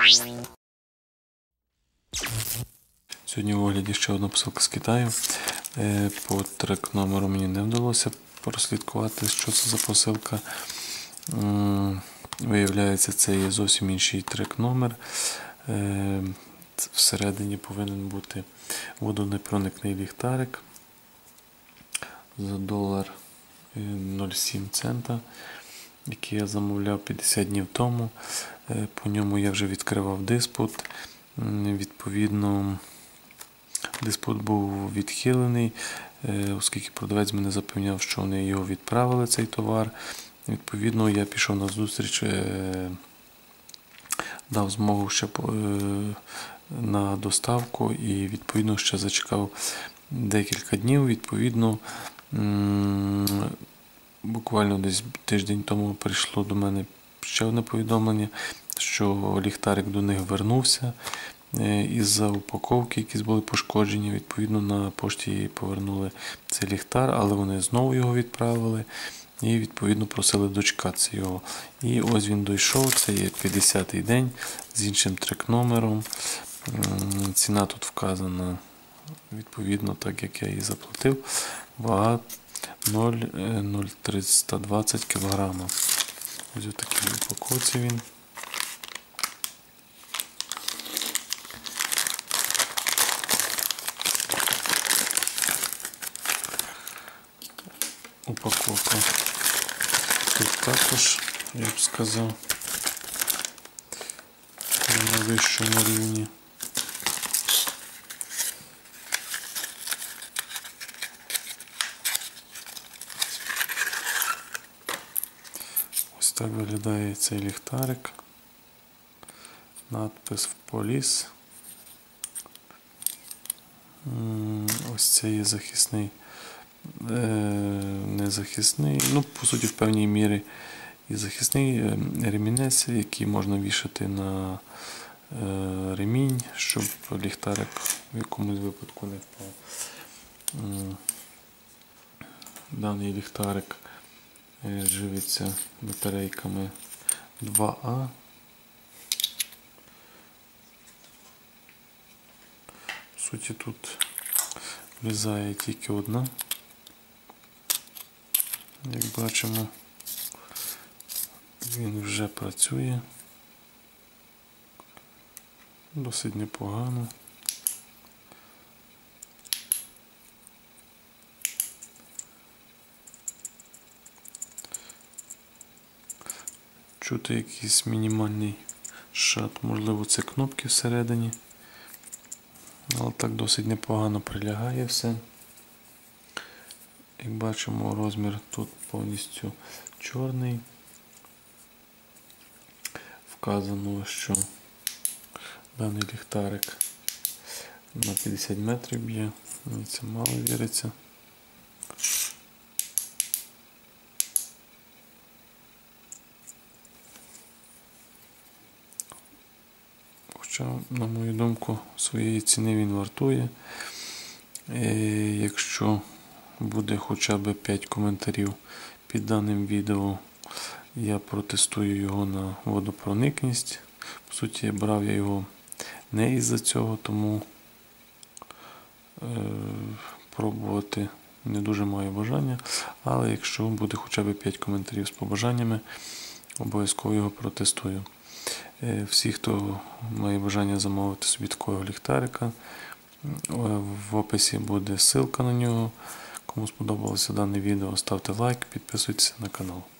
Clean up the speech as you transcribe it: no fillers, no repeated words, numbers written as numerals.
Сьогодні в огляді ще одна посилка з Китаю. По трек номеру мені не вдалося прослідкувати, що це за посилка. Виявляється, це є зовсім інший трек номер. Всередині повинен бути водонепроникний ліхтарик за $0,07, який я замовляв 50 днів тому. По ньому я вже відкривав диспут. Відповідно, диспут був відхилений, оскільки продавець мене запевняв, що вони його відправили, цей товар. Відповідно, я пішов на зустріч, дав змогу ще на доставку і відповідно ще зачекав декілька днів. Відповідно, буквально десь тиждень тому прийшло до мене ще одне повідомлення, що ліхтарик до них вернувся із-за упаковки, якісь були пошкоджені. Відповідно, на пошті повернули цей ліхтар, але вони знову його відправили і відповідно просили дочекатися його. І ось він дійшов, це є 50-й день з іншим трек-номером. Ціна тут вказана відповідно так, як я її заплатив. Вага 0,320 кг. Ось у такій упаковці він. Упаковка тут також, я б сказав, на вищому рівні. Ось так виглядає цей ліхтарик. Надпис «Поліс». Ось це є захисний, не захисний, ну, по суті, в певній мірі і захисний ремінець, який можна вішати на ремінь, щоб ліхтарик в якомусь випадку не впав. Даний ліхтарик живиться батарейками 2А. В суті, тут влізає тільки одна. Як бачимо, він вже працює досить непогано. Чути якийсь мінімальний шат, можливо, це кнопки всередині, але так досить непогано прилягає все. Як бачимо, розмір тут повністю чорний. Вказано, що даний ліхтарик на 50 метрів б'є, мені це мало віриться. Хоча, на мою думку, своєї ціни він вартує. Якщо буде хоча б 5 коментарів під даним відео, я протестую його на водопроникність. По суті, брав я його не із-за цього, тому пробувати не дуже маю бажання. Але якщо буде хоча б 5 коментарів з побажаннями, обов'язково його протестую. Всі, хто має бажання замовити собі такого ліхтарика, в описі буде ссылка на нього. Кому сподобалося дане відео, ставте лайк, підписуйтесь на канал.